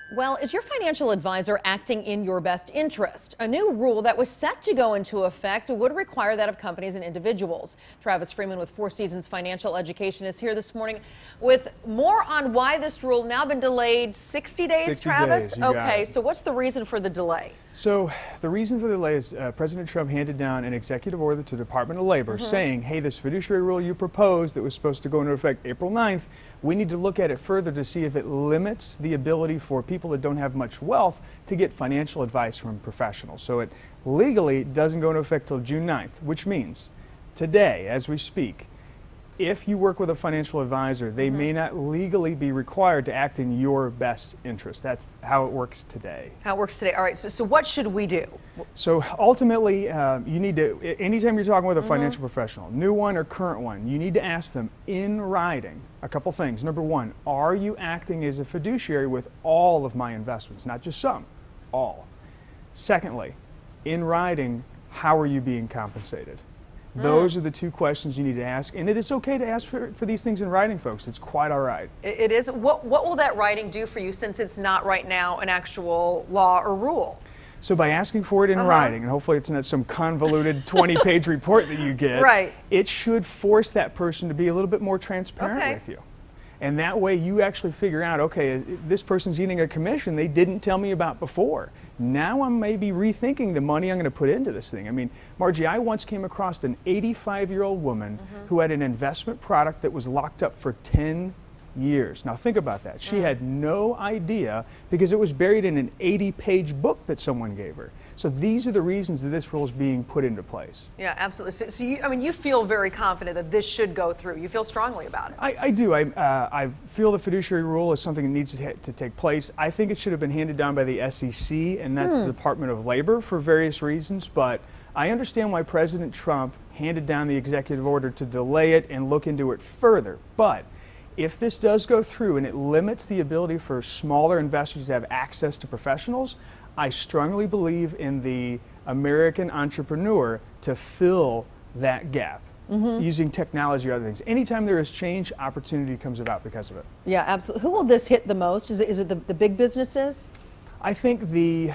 Well, is your financial advisor acting in your best interest? A new rule that was set to go into effect would require that of companies and individuals. Travis Freeman with Four Seasons Financial Education is here this morning with more on why this rule now been delayed 60 days, 60 Travis? days, okay, so what's the reason for the delay? So the reason for the delay is President Trump handed down an executive order to the Department of Labor saying, hey, this fiduciary rule you proposed that was supposed to go into effect April 9th, we need to look at it further to see if it limits the ability for people that don't have much wealth to get financial advice from professionals. So it legally doesn't go into effect till June 9th, which means today, as we speak, if you work with a financial advisor, they may not legally be required to act in your best interest. That's how it works today. How it works today. All right, so what should we do? So ultimately, you need to, anytime you're talking with a financial professional, new one or current one, you need to ask them in writing a couple things. Number one, are you acting as a fiduciary with all of my investments, not just some, all? Secondly, in writing, how are you being compensated? Those are the two questions you need to ask, and it is okay to ask for these things in writing, folks. It's quite all right. It is. What will that writing do for you, since it's not right now an actual law or rule? So by asking for it in writing, and hopefully it's not some convoluted 20-page report that you get, it should force that person to be a little bit more transparent with you. And that way you actually figure out, okay, this person's eating a commission they didn't tell me about before. Now I'm maybe rethinking the money I'm going to put into this thing. I mean, Margie, I once came across an 85-year-old woman who had an investment product that was locked up for 10 years. Now think about that. She had no idea because it was buried in an 80-page book that someone gave her. So these are the reasons that this rule is being put into place. Yeah, absolutely. So you, I mean, you feel very confident that this should go through. You feel strongly about it. I do. I feel the fiduciary rule is something that needs to take place. I think it should have been handed down by the SEC and not the Department of Labor for various reasons, but I understand why President Trump handed down the executive order to delay it and look into it further. But if this does go through and it limits the ability for smaller investors to have access to professionals, I strongly believe in the American entrepreneur to fill that gap using technology or other things. Anytime there is change, opportunity comes about because of it. Yeah, absolutely. Who will this hit the most? Is it the big businesses? I think the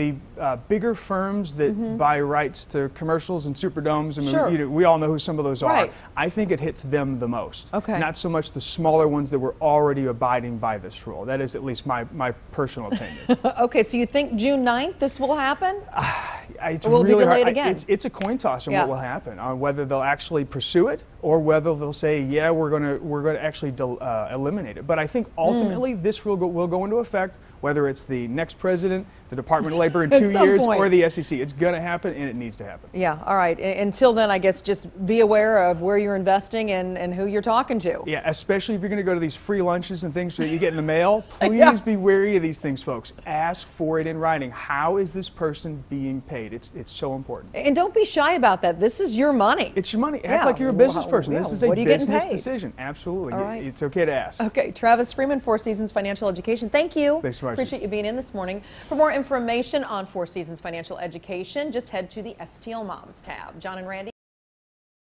bigger firms that buy rights to commercials and Superdomes, I mean, we all know who some of those are. I think it hits them the most. Not so much the smaller ones that were already abiding by this rule. That is at least my personal opinion. Okay, so you think June 9th this will happen? It's really hard. It's a coin toss on what will happen, on whether they'll actually pursue it or whether they'll say, yeah, we're going to actually eliminate it. But I think ultimately this rule will go into effect, whether it's the next president, the Department of Labor in 2 years, or the SEC. It's going to happen, and it needs to happen. Yeah, all right. Until then, I guess just be aware of where you're investing and who you're talking to. Yeah, especially if you're going to go to these free lunches and things that you get in the mail. Please be wary of these things, folks. Ask for it in writing. How is this person being paid? It's so important. And don't be shy about that. This is your money. It's your money. Act like you're a business person. This is a business decision. Absolutely. It's okay to ask. Okay, Travis Freeman, Four Seasons Financial Education. Thank you. Thanks so much. Appreciate you being in this morning. For more information on Four Seasons Financial Education, just head to the STL Moms tab. John and Randy.